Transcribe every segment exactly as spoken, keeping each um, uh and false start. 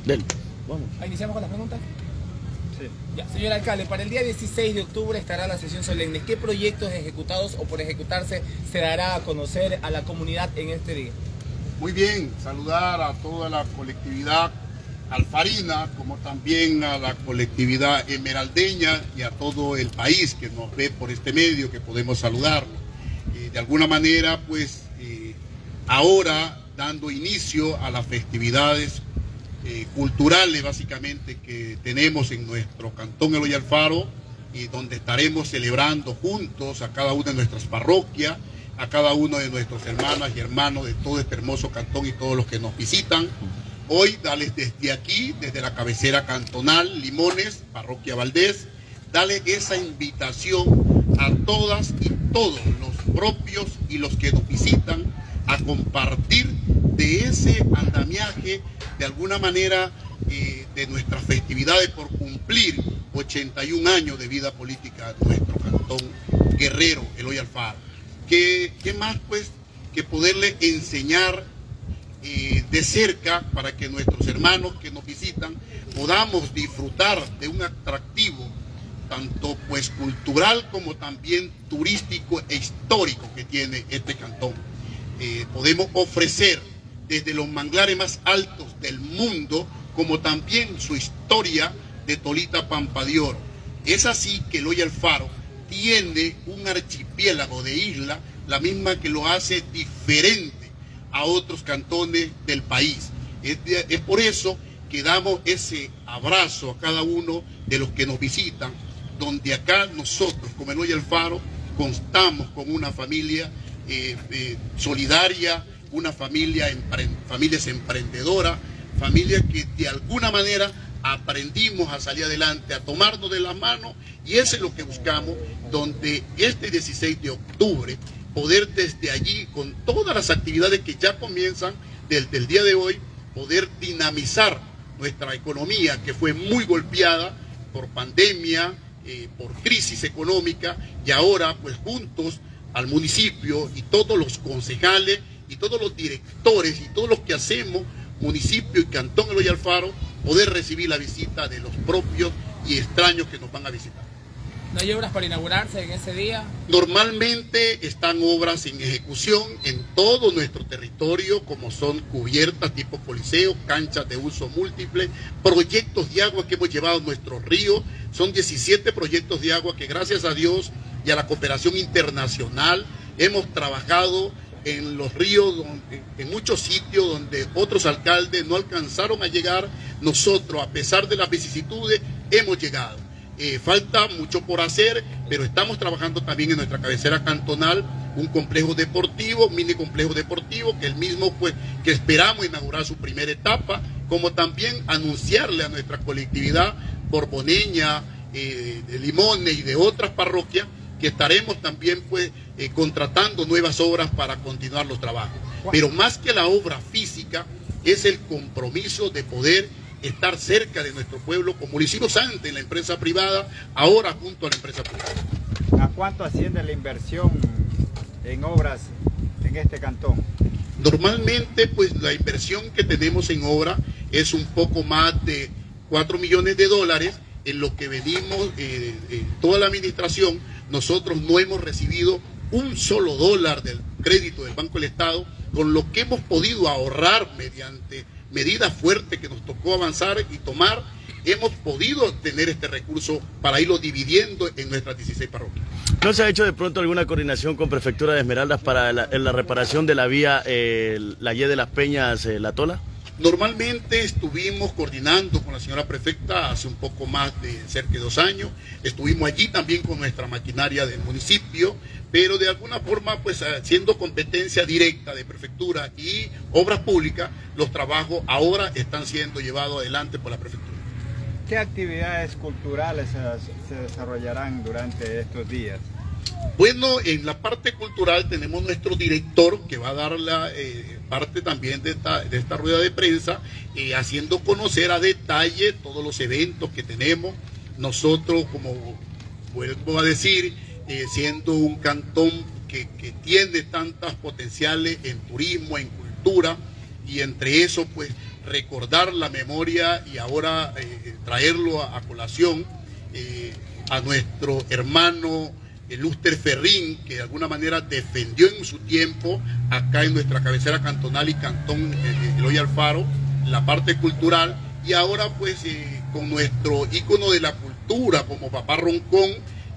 Del. Vamos. ¿Iniciamos con las preguntas? Sí. Ya, señor alcalde, para el día dieciséis de octubre estará la sesión solemne. ¿Qué proyectos ejecutados o por ejecutarse se dará a conocer a la comunidad en este día? Muy bien, saludar a toda la colectividad alfarina, como también a la colectividad esmeraldeña y a todo el país que nos ve por este medio, que podemos saludarlo. Eh, de alguna manera, pues, eh, ahora dando inicio a las festividades eh, culturales, básicamente, que tenemos en nuestro cantón Eloy Alfaro, y donde estaremos celebrando juntos a cada una de nuestras parroquias, a cada uno de nuestros hermanas y hermanos de todo este hermoso cantón y todos los que nos visitan. Hoy, darles desde aquí, desde la cabecera cantonal, Limones, Parroquia Valdés, darle esa invitación a todas y todos los propios y los que nos visitan a compartir de ese andamiaje, de alguna manera, eh, de nuestras festividades por cumplir ochenta y un años de vida política de nuestro cantón guerrero, Eloy Alfaro. ¿Qué, qué más, pues, que poderle enseñar eh, de cerca para que nuestros hermanos que nos visitan podamos disfrutar de un atractivo tanto pues cultural como también turístico e histórico que tiene este cantón? Eh, podemos ofrecer desde los manglares más altos del mundo, como también su historia de Tolita Pampa de Oro. Es así que Eloy Alfaro tiene un archipiélago de isla, la misma que lo hace diferente a otros cantones del país. Es, de, es por eso que damos ese abrazo a cada uno de los que nos visitan, donde acá nosotros, como Eloy Alfaro, constamos con una familia eh, eh, solidaria, una familia, empre familias emprendedoras, familias que de alguna manera aprendimos a salir adelante, a tomarnos de la mano, y eso es lo que buscamos, donde este dieciséis de octubre, poder desde allí, con todas las actividades que ya comienzan desde el día de hoy, poder dinamizar nuestra economía, que fue muy golpeada por pandemia, eh, por crisis económica, y ahora pues juntos al municipio y todos los concejales y todos los directores y todos los que hacemos municipio y cantón Eloy Alfaro, poder recibir la visita de los propios y extraños que nos van a visitar. ¿No hay obras para inaugurarse en ese día? Normalmente están obras en ejecución en todo nuestro territorio, como son cubiertas tipo coliseo, canchas de uso múltiple, proyectos de agua que hemos llevado a nuestros ríos. Son diecisiete proyectos de agua que, gracias a Dios y a la cooperación internacional, hemos trabajado en los ríos, donde, en muchos sitios donde otros alcaldes no alcanzaron a llegar. Nosotros, a pesar de las vicisitudes, hemos llegado. Eh, falta mucho por hacer, pero estamos trabajando también en nuestra cabecera cantonal un complejo deportivo, mini complejo deportivo, que el mismo pues que esperamos inaugurar su primera etapa, como también anunciarle a nuestra colectividad borboneña, eh, de Limones y de otras parroquias, que estaremos también pues eh, contratando nuevas obras para continuar los trabajos. Pero más que la obra física, es el compromiso de poder estar cerca de nuestro pueblo, como lo hicimos antes en la empresa privada, ahora junto a la empresa pública. ¿A cuánto asciende la inversión en obras en este cantón? Normalmente, pues la inversión que tenemos en obra es un poco más de cuatro millones de dólares, en lo que venimos, eh, eh, toda la administración, nosotros no hemos recibido un solo dólar del crédito del Banco del Estado, con lo que hemos podido ahorrar mediante medidas fuertes que nos tocó avanzar y tomar, hemos podido tener este recurso para irlo dividiendo en nuestras dieciséis parroquias. ¿No se ha hecho de pronto alguna coordinación con Prefectura de Esmeraldas para la, en la reparación de la vía eh, La Y de las Peñas, eh, La Tola? Normalmente estuvimos coordinando con la señora prefecta hace un poco más de cerca de dos años, estuvimos allí también con nuestra maquinaria del municipio, pero de alguna forma, pues siendo competencia directa de prefectura y obras públicas, los trabajos ahora están siendo llevados adelante por la prefectura. ¿Qué actividades culturales se, se desarrollarán durante estos días? Bueno, en la parte cultural tenemos nuestro director que va a dar la eh, parte también de esta, de esta rueda de prensa, eh, haciendo conocer a detalle todos los eventos que tenemos. Nosotros, como vuelvo a decir, eh, siendo un cantón que, que tiene tantas potenciales en turismo, en cultura, y entre eso pues recordar la memoria y ahora eh, traerlo a, a colación eh, a nuestro hermano Luster Ferrín, que de alguna manera defendió en su tiempo acá en nuestra cabecera cantonal y cantón eh, Eloy Alfaro la parte cultural, y ahora pues eh, con nuestro ícono de la cultura como Papá Roncón,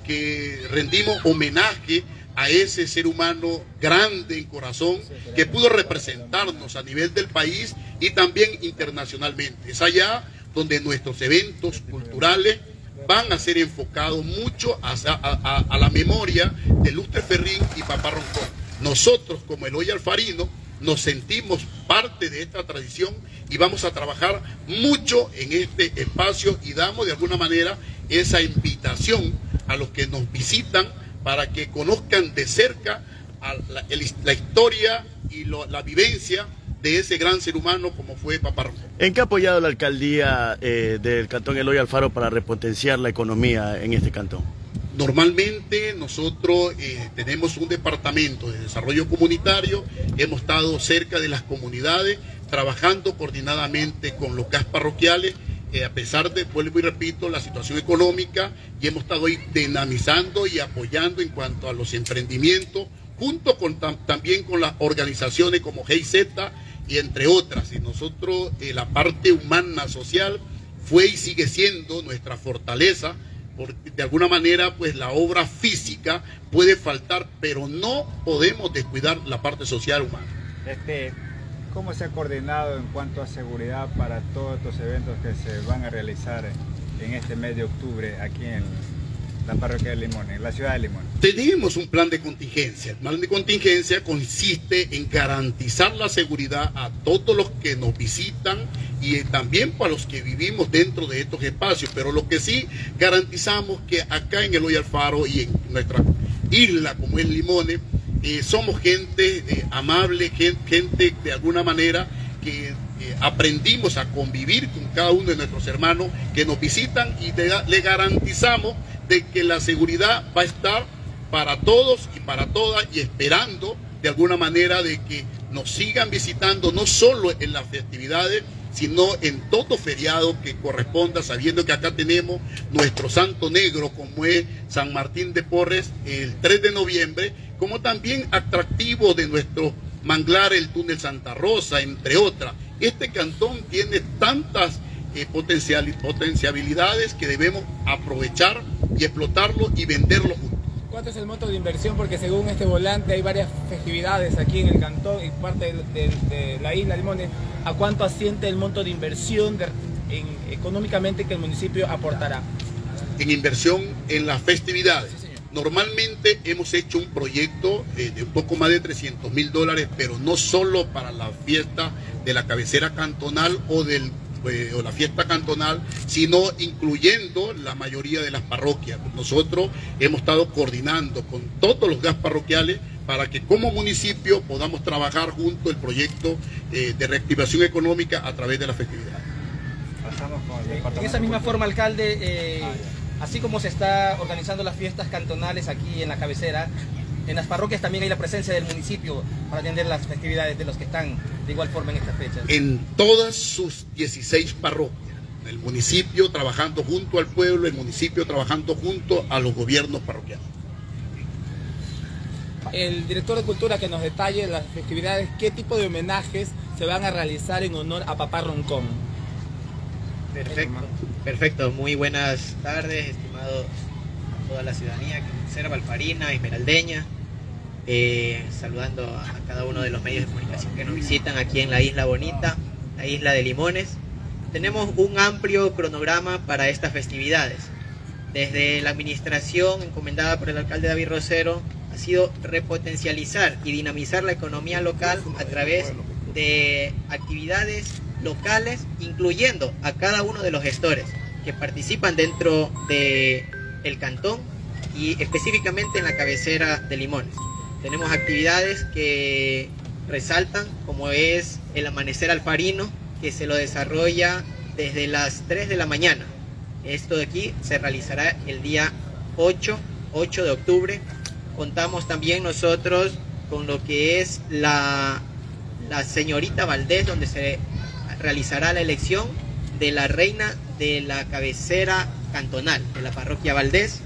que rendimos homenaje a ese ser humano grande en corazón que pudo representarnos a nivel del país y también internacionalmente. Es allá donde nuestros eventos culturales van a ser enfocados mucho a, a, a, a la memoria de Luster Ferrín y Papá Roncón. Nosotros como Eloy Alfarino nos sentimos parte de esta tradición y vamos a trabajar mucho en este espacio y damos de alguna manera esa invitación a los que nos visitan para que conozcan de cerca a la, el, la historia y lo, la vivencia de ese gran ser humano como fue Papá Roncón. ¿En qué ha apoyado la alcaldía eh, del cantón Eloy Alfaro para repotenciar la economía en este cantón? Normalmente nosotros eh, tenemos un departamento de desarrollo comunitario, hemos estado cerca de las comunidades, trabajando coordinadamente con los C A S parroquiales, eh, a pesar de, vuelvo y repito, la situación económica, y hemos estado ahí dinamizando y apoyando en cuanto a los emprendimientos, junto con tam, también con las organizaciones como G I Z y entre otras. Y nosotros, eh, la parte humana, social, fue y sigue siendo nuestra fortaleza, porque de alguna manera pues la obra física puede faltar, pero no podemos descuidar la parte social humana. Este, ¿Cómo se ha coordinado en cuanto a seguridad para todos estos eventos que se van a realizar en este mes de octubre aquí en la parroquia de Limones, en la ciudad de Limones? Tenemos un plan de contingencia. El plan de contingencia consiste en garantizar la seguridad a todos los que nos visitan y también para los que vivimos dentro de estos espacios, pero lo que sí garantizamos que acá en Eloy Alfaro y en nuestra isla como es Limones, eh, somos gente eh, amable, gente, gente de alguna manera que eh, aprendimos a convivir con cada uno de nuestros hermanos que nos visitan y de, le garantizamos de que la seguridad va a estar para todos y para todas, y esperando de alguna manera de que nos sigan visitando no solo en las festividades, sino en todo feriado que corresponda, sabiendo que acá tenemos nuestro santo negro como es San Martín de Porres el tres de noviembre, como también atractivo de nuestro manglar el túnel Santa Rosa, entre otras. Este cantón tiene tantas eh, potencial, potencialidades que debemos aprovechar y explotarlo y venderlo juntos. ¿Cuánto es el monto de inversión? Porque según este volante hay varias festividades aquí en el cantón y parte de, de, de la isla Limones. ¿A cuánto asciende el monto de inversión de, en, económicamente que el municipio aportará? En inversión en las festividades. Sí, normalmente hemos hecho un proyecto eh, de un poco más de trescientos mil dólares, pero no solo para la fiesta de la cabecera cantonal o del Eh, o la fiesta cantonal, sino incluyendo la mayoría de las parroquias. Nosotros hemos estado coordinando con todos los gas parroquiales para que como municipio podamos trabajar junto el proyecto eh, de reactivación económica a través de la festividad. Pasamos con el departamento. En esa misma forma, alcalde, eh, así como se está organizando las fiestas cantonales aquí en la cabecera, en las parroquias también hay la presencia del municipio para atender las festividades de los que están de igual forma en estas fechas. En todas sus dieciséis parroquias, el municipio trabajando junto al pueblo, el municipio trabajando junto a los gobiernos parroquiales. El director de Cultura que nos detalle las festividades, ¿qué tipo de homenajes se van a realizar en honor a Papá Roncón? Perfecto, perfecto. Muy buenas tardes, estimados a toda la ciudadanía que observa, alfarina, esmeraldeña. Eh, saludando a cada uno de los medios de comunicación que nos visitan aquí en la isla bonita, la isla de Limones. Tenemos un amplio cronograma para estas festividades. Desde la administración encomendada por el alcalde David Rosero ha sido repotencializar y dinamizar la economía local a través de actividades locales, incluyendo a cada uno de los gestores que participan dentro del cantón y específicamente en la cabecera de Limones. Tenemos actividades que resaltan, como es el amanecer alfarino, que se lo desarrolla desde las tres de la mañana. Esto de aquí se realizará el día ocho de octubre. Contamos también nosotros con lo que es la, la señorita Valdés, donde se realizará la elección de la reina de la cabecera cantonal de la parroquia Valdés.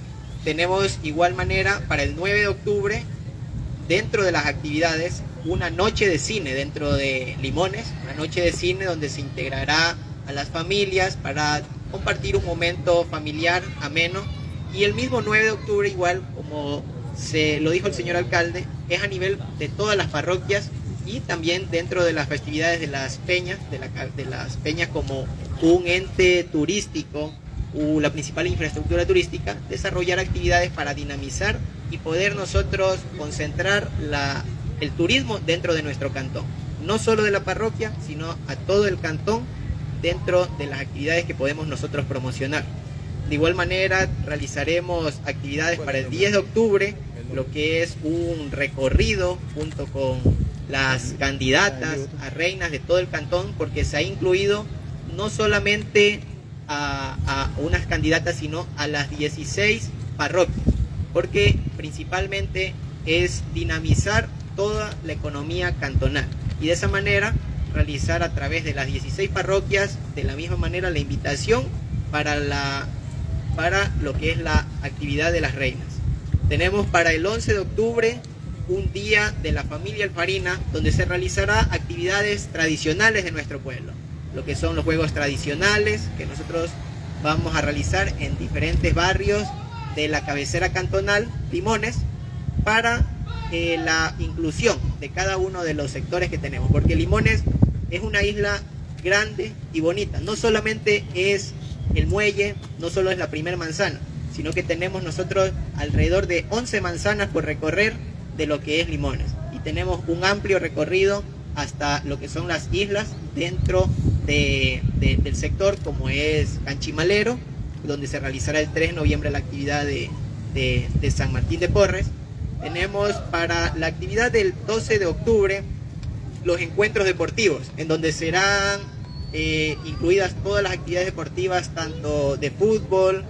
Tenemos igual manera para el nueve de octubre, dentro de las actividades, una noche de cine dentro de Limones, una noche de cine donde se integrará a las familias para compartir un momento familiar ameno. Y el mismo nueve de octubre, igual como se lo dijo el señor alcalde, es a nivel de todas las parroquias y también dentro de las festividades de las peñas, de, la, de las peñas como un ente turístico o la principal infraestructura turística, desarrollar actividades para dinamizar y poder nosotros concentrar la, el turismo dentro de nuestro cantón, no solo de la parroquia, sino a todo el cantón dentro de las actividades que podemos nosotros promocionar. De igual manera realizaremos actividades para el diez de octubre, lo que es un recorrido junto con las candidatas a reinas de todo el cantón, porque se ha incluido no solamente a, a unas candidatas, sino a las dieciséis parroquias, porque principalmente es dinamizar toda la economía cantonal y de esa manera realizar a través de las dieciséis parroquias de la misma manera la invitación para, la, para lo que es la actividad de las reinas. Tenemos para el once de octubre un día de la familia alfarina donde se realizará actividades tradicionales de nuestro pueblo, lo que son los juegos tradicionales que nosotros vamos a realizar en diferentes barrios de la cabecera cantonal Limones para eh, la inclusión de cada uno de los sectores que tenemos, porque Limones es una isla grande y bonita, no solamente es el muelle, no solo es la primera manzana, sino que tenemos nosotros alrededor de once manzanas por recorrer de lo que es Limones y tenemos un amplio recorrido hasta lo que son las islas dentro de, de, del sector como es Canchimalero, donde se realizará el tres de noviembre la actividad de, de, de San Martín de Porres. Tenemos para la actividad del doce de octubre los encuentros deportivos, en donde serán eh, incluidas todas las actividades deportivas, tanto de fútbol,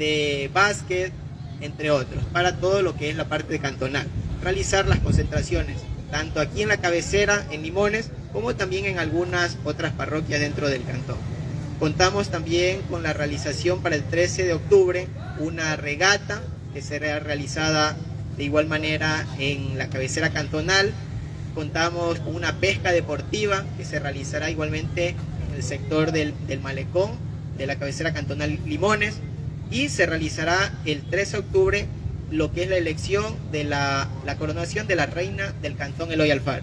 de básquet, entre otros, para todo lo que es la parte cantonal. Realizar las concentraciones, tanto aquí en la cabecera, en Limones, como también en algunas otras parroquias dentro del cantón. Contamos también con la realización para el trece de octubre, una regata que será realizada de igual manera en la cabecera cantonal. Contamos con una pesca deportiva que se realizará igualmente en el sector del, del malecón de la cabecera cantonal Limones y se realizará el trece de octubre lo que es la elección de la, la coronación de la reina del cantón Eloy Alfaro.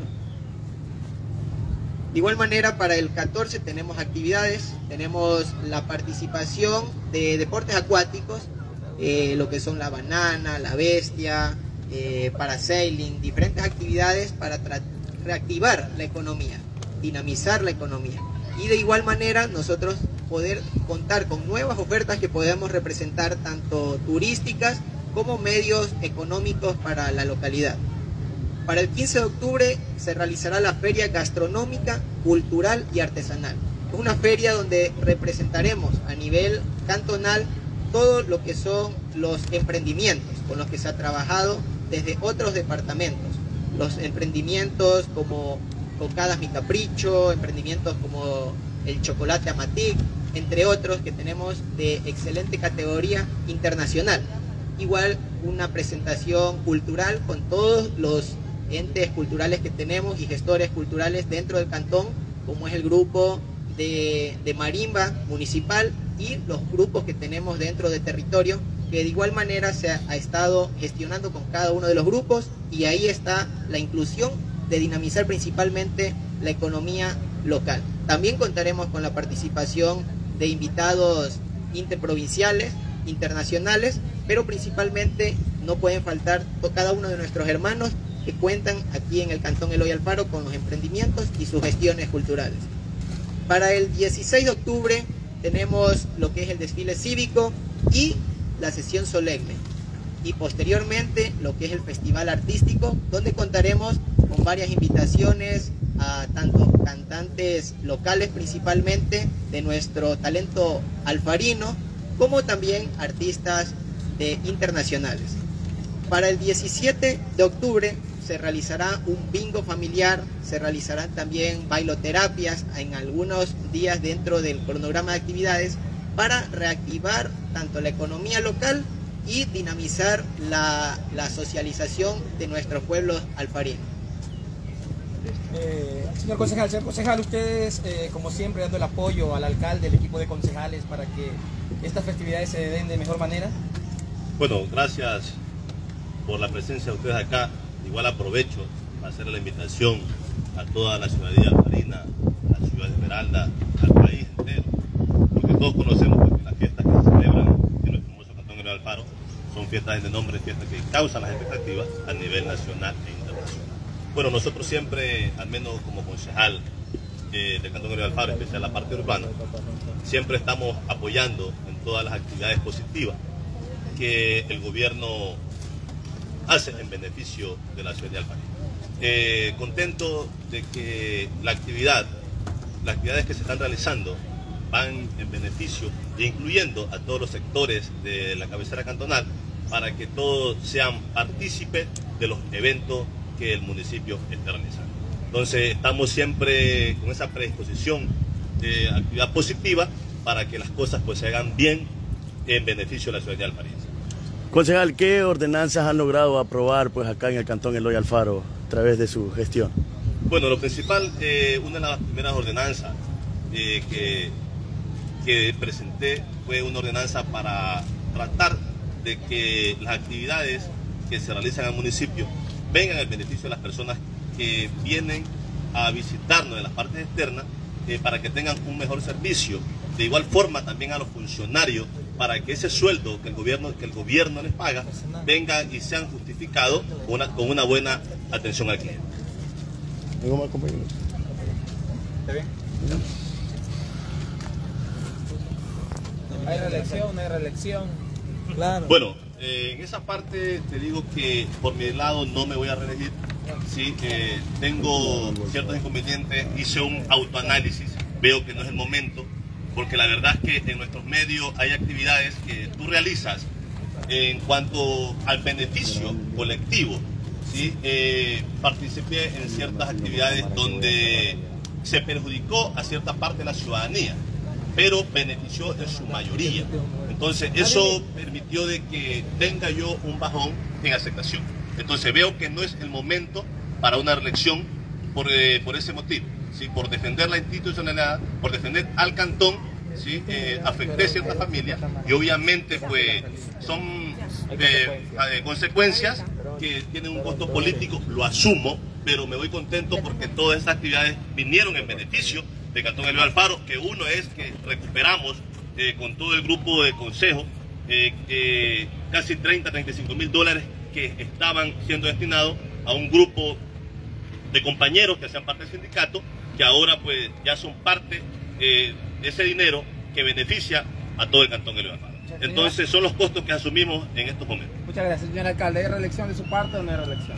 De igual manera para el catorce tenemos actividades, tenemos la participación de deportes acuáticos, eh, lo que son la banana, la bestia, eh, parasailing, diferentes actividades para reactivar la economía, dinamizar la economía y de igual manera nosotros poder contar con nuevas ofertas que podamos representar tanto turísticas como medios económicos para la localidad. Para el quince de octubre se realizará la Feria Gastronómica, Cultural y Artesanal. Es una feria donde representaremos a nivel cantonal todo lo que son los emprendimientos con los que se ha trabajado desde otros departamentos. Los emprendimientos como Cocadas Mi Capricho, emprendimientos como el Chocolate Amatic, entre otros que tenemos de excelente categoría internacional. Igual una presentación cultural con todos los entes culturales que tenemos y gestores culturales dentro del cantón, como es el grupo de, de marimba municipal y los grupos que tenemos dentro del territorio, que de igual manera se ha, ha estado gestionando con cada uno de los grupos y ahí está la inclusión de dinamizar principalmente la economía local. También contaremos con la participación de invitados interprovinciales, internacionales, pero principalmente no pueden faltar cada uno de nuestros hermanos que cuentan aquí en el Cantón Eloy Alfaro con los emprendimientos y sus gestiones culturales. Para el dieciséis de octubre tenemos lo que es el desfile cívico y la sesión solemne y posteriormente lo que es el festival artístico, donde contaremos con varias invitaciones a tanto cantantes locales principalmente de nuestro talento alfarino, como también artistas de internacionales. Para el diecisiete de octubre se realizará un bingo familiar, se realizarán también bailoterapias en algunos días dentro del cronograma de actividades para reactivar tanto la economía local y dinamizar la, la socialización de nuestros pueblos alfarinos. Eh, señor concejal, señor concejal, ustedes eh, como siempre dando el apoyo al alcalde, al equipo de concejales para que estas festividades se den de mejor manera. Bueno, gracias por la presencia de ustedes acá. Igual aprovecho para hacer la invitación a toda la ciudadanía alfarina, a la ciudad de Esmeralda, al país entero, porque todos conocemos que las fiestas que se celebran en nuestro hermoso cantón de Alfaro son fiestas de nombre, fiestas que causan las expectativas a nivel nacional e internacional. Bueno, nosotros siempre, al menos como concejal eh, del cantón de Alfaro, especial la parte urbana, siempre estamos apoyando en todas las actividades positivas que el gobierno hace en beneficio de la ciudadanía alfarina. Eh, contento de que la actividad, las actividades que se están realizando van en beneficio, incluyendo a todos los sectores de la cabecera cantonal, para que todos sean partícipes de los eventos que el municipio está realizando. Entonces estamos siempre con esa predisposición de actividad positiva para que las cosas pues se hagan bien en beneficio de la ciudadanía alfarina. Concejal, ¿qué ordenanzas han logrado aprobar pues acá en el cantón Eloy Alfaro a través de su gestión? Bueno, lo principal, eh, una de las primeras ordenanzas eh, que, que presenté fue una ordenanza para tratar de que las actividades que se realizan en el municipio vengan al beneficio de las personas que vienen a visitarnos de las partes externas eh, para que tengan un mejor servicio. De igual forma también a los funcionarios, para que ese sueldo que el gobierno, que el gobierno les paga venga y sean justificados con una, con una buena atención al cliente. ¿Algo más, compañero? ¿Está bien? ¿Hay reelección? ¿No hay reelección? Claro. Bueno, eh, en esa parte te digo que por mi lado no me voy a reelegir. Sí, eh, tengo ciertos inconvenientes, hice un autoanálisis, veo que no es el momento, porque la verdad es que en nuestros medios hay actividades que tú realizas en cuanto al beneficio colectivo. ¿Sí? Eh, participé en ciertas actividades donde se perjudicó a cierta parte de la ciudadanía, pero benefició en su mayoría. Entonces eso permitió de que tenga yo un bajón en aceptación. Entonces veo que no es el momento para una reelección por, eh, por ese motivo. ¿Sí? Por defender la institucionalidad, por defender al cantón, ¿sí? eh, afecté a ciertas familias y obviamente pues son eh, eh, consecuencias que tienen un costo político, lo asumo, pero me voy contento porque todas estas actividades vinieron en beneficio de Cantón Eloy Alfaro, que uno es que recuperamos eh, con todo el grupo de consejo eh, eh, casi treinta, treinta y cinco mil dólares que estaban siendo destinados a un grupo de compañeros que hacían parte del sindicato, que ahora pues ya son parte eh, de ese dinero que beneficia a todo el Cantón Eloy Alfaro. Entonces son los costos que asumimos en estos momentos. Muchas gracias, señor alcalde. ¿Hay reelección de su parte o no hay reelección?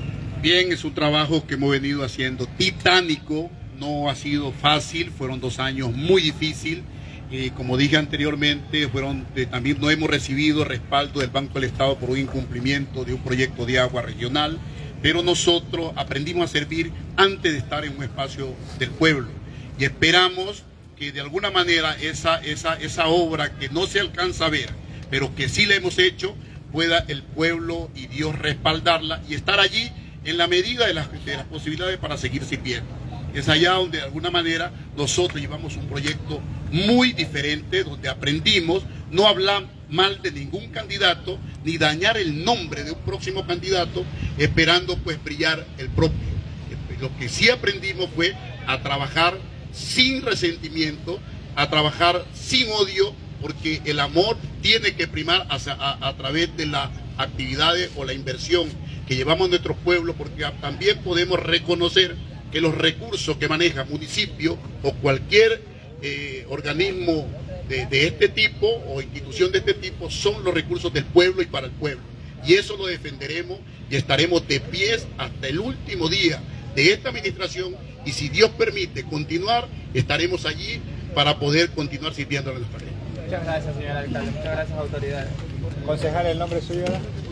Bien, es un trabajo que hemos venido haciendo titánico, no ha sido fácil, fueron dos años muy difíciles. Eh, como dije anteriormente, fueron eh, también no hemos recibido respaldo del Banco del Estado por un incumplimiento de un proyecto de agua regional, pero nosotros aprendimos a servir antes de estar en un espacio del pueblo y esperamos que de alguna manera esa, esa, esa obra que no se alcanza a ver, pero que sí la hemos hecho, pueda el pueblo y Dios respaldarla y estar allí en la medida de las, de las posibilidades para seguir sirviendo. Es allá donde de alguna manera nosotros llevamos un proyecto muy diferente, donde aprendimos no hablar mal de ningún candidato, ni dañar el nombre de un próximo candidato, esperando pues brillar el propio. Lo que sí aprendimos fue a trabajar sin resentimiento, a trabajar sin odio, porque el amor tiene que primar hacia, a, a través de las actividades o la inversión que llevamos a nuestro pueblo, porque también podemos reconocer que los recursos que maneja municipio o cualquier eh, organismo de, de este tipo o institución de este tipo son los recursos del pueblo y para el pueblo. Y eso lo defenderemos y estaremos de pies hasta el último día de esta administración y si Dios permite continuar, estaremos allí para poder continuar sirviendo a nuestra gente. Muchas gracias, señor alcalde. Muchas gracias, autoridades. Concejal, ¿el nombre suyo era?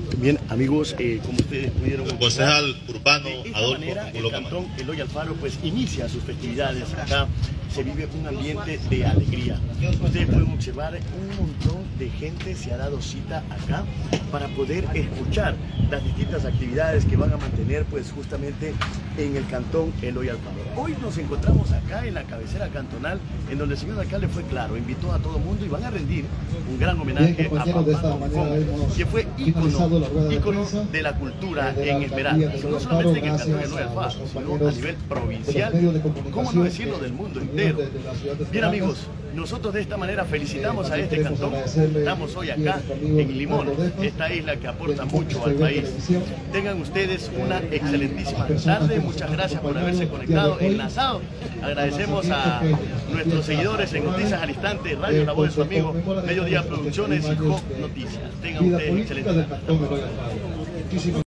Bien, amigos, eh, como ustedes pudieron El concejal urbano de esta Adolfo manera, el Angulo cantón Camacho. Eloy Alfaro pues inicia sus festividades acá. Se vive un ambiente de alegría. Ustedes pueden observar un montón de gente se ha dado cita acá para poder escuchar las distintas actividades que van a mantener pues justamente en el cantón Eloy Alfaro. Hoy nos encontramos acá en la cabecera cantonal, en donde el señor alcalde fue claro, invitó a todo el mundo y van a rendir un gran homenaje Bien, a compañeros, de esta Papá manera Concón, hemos que fue finalizado la rueda ícono, de ícono prensa de la cultura de la en alcaldía Esmeraldas, de no Eloy solamente en el Alfaro, cantón gracias Eloy a Alfaro, los sino a compañeros nivel de provincial, los medios de cómo no comunicación decirlo, que del mundo vinieron entero. desde la ciudad de Bien, Esmeraldas. amigos, nosotros de esta manera felicitamos Eh, a este queremos cantón. agradecerle Estamos hoy y a acá nuestro amigo en Limón, Ricardo Defa, esta isla que aporta que mucho nos al país. televisión. Tengan ustedes una Eh, excelentísima personas tarde. que nos Muchas han gracias por acompañado haberse el día conectado, de hoy. enlazado. Agradecemos a nuestros seguidores en Noticias al Instante, Radio Eh, La Voz de su por amigo, conmemorar Mediodía estos Producciones y años Hop de Noticias. Tengan vida ustedes política excelente del tarde. cantón Eloy Alfaro. Muchísimas